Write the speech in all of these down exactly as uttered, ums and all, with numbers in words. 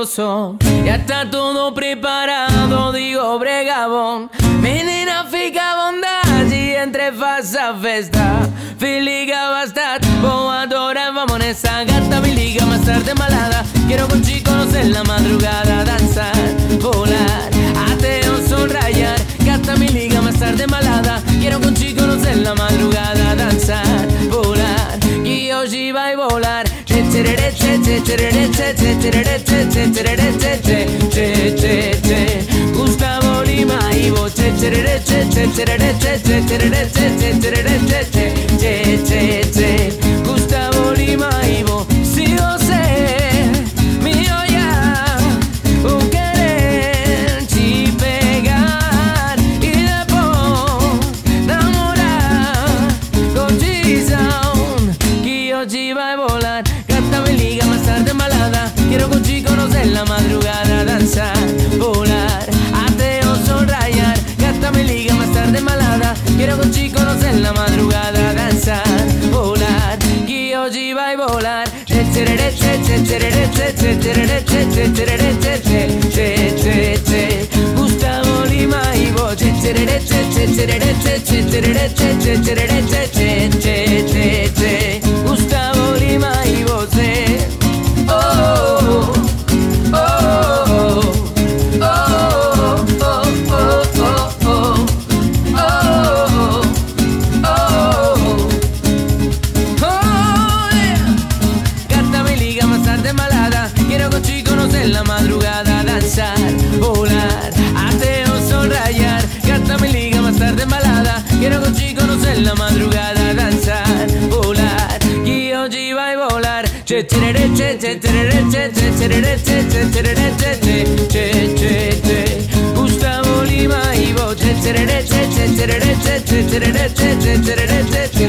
nervioso. Ya está todo preparado, digo bregabon. Menina fica bondade entre faça festa. Filiga bastante, voadora, vamos nessa gata. Me liga más tarde malada. Quiero con chicos en la madrugada danzar, volar, ateo sonrayar. Gata me liga más tarde malada. Quiero con chicos en la madrugada danzar, volar. Y hoy va a volar. Gustavo Lima y vos. Gustavo Lima y vos. Si você me olhar, vou querer te pegar e depois namorar. Condição que hoje vai volar. Gata me liga más tarde malada. Quiero con chicos en la madrugada danzar, volar, ateo sonrayar. Gata me liga más tarde malada. Quiero con chicos en la madrugada danzar, volar. Que hoje vai volar. Gustavo Lima y vos. Gustavo Lima y vos. Oh, oh, oh, oh, oh, oh, oh, oh, oh, oh. Gata me liga más tarde malada. Quiero con chicos en la madrugada danzar, volar, ateo sonrayar. Gata me liga más tarde malada. Quiero con chicos en la madrugada danzar, volar. Que hoy va a volar. Gustavo Lima y vos.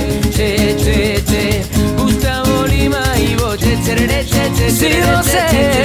Gustavo Lima y vos. Si você